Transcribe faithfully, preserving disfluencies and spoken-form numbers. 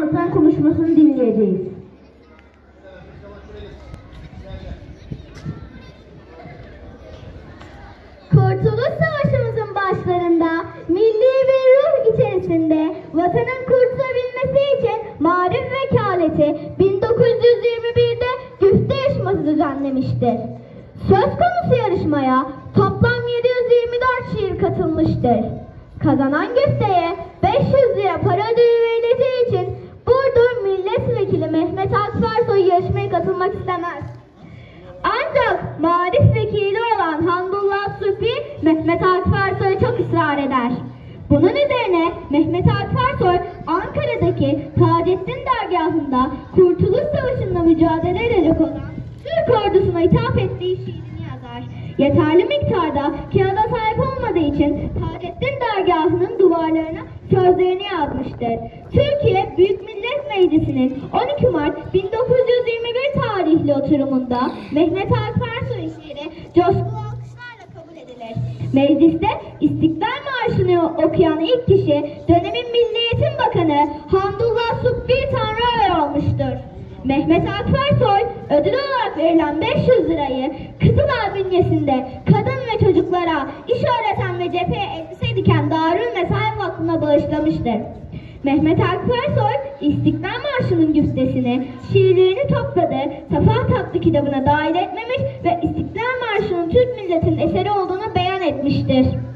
anlatan konuşmasını dinleyeceğiz. Kurtuluş Savaşımızın başlarında milli bir ruh içerisinde vatanın kurtulabilmesi için Marif Vekaleti bin dokuz yüz yirmi bir'de güfte yarışması düzenlemiştir. Söz konusu yarışmaya toplam yedi yüz yirmi dört şiir katılmıştır. Kazanan güfteye beş yüz lira para ödülü verileceği için Burdur Milletvekili Mehmet Akfarsoy yarışmaya katılmak istemez. Ancak Marif Vekili olan Hamdullah Sufi Mehmet Akfarsoy'a çok ısrar eder. Bunun üzerine Mehmet Akfarsoy Ankara'daki Taceddin dergahında Kurtuluş Savaşı'nda mücadele edecek olan Türk ordusuna ithaf ettiği şiirini yazar. Yeterli miktarda kağıda sahip olmadığı için Taceddin dergahının duvarlarına sözlerini yazmıştır. Türkiye Büyük Millet Meclisi'nin on iki Mart bin dokuz yüz yirmi bir tarihli oturumunda Mehmet Akfarsoy'un şiiri coşkulu alkışlarla kabul edilir. Mecliste İstiklal Marşı'nı okuyan ilk kişi dönemin Milli Eğitim Bakanı Hamdullah Subbi Tanrıörer olmuştur. Mehmet Akfarsoy ödül olarak verilen beş yüz lirayı Kızılay bünyesinde kadın ve çocuklara iş öğreten ve cepheye elbise diken Darül Mesaip Vakfı'na bağışlamıştır. Mehmet Akfarsoy İstiklal Marşı'nın güftesini, şiirlerini topladığı Safa Tatlı kitabına dahil etmemiş ve İstiklal Marşı'nın Türk milletinin eseri olduğunu beyan etmiştir.